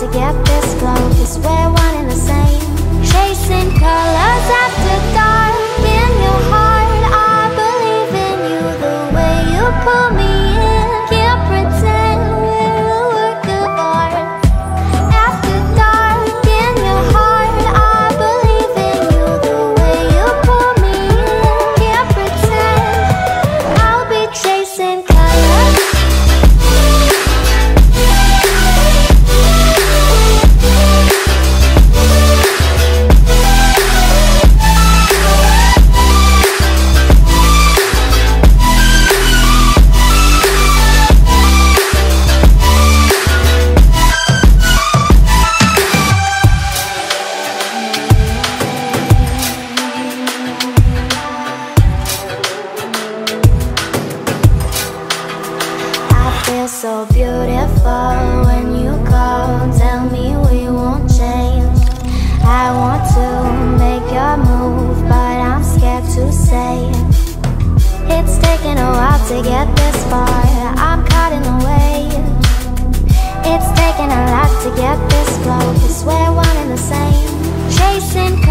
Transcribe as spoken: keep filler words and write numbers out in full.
to get this flow, 'cause we're one and the same. Chasing colors after dark in your heart. I believe in you the way you pull me in. Can't pretend we're a work of art. After dark in your heart, I believe in you the way you pull me in. Can't pretend I'll be chasing colors. So beautiful when you call, tell me we won't change. I want to make your move, but I'm scared to say it. It's taken a while to get this far, I'm caught in the wave. It's taken a lot to get this flow, 'cause we're one and the same. Chasing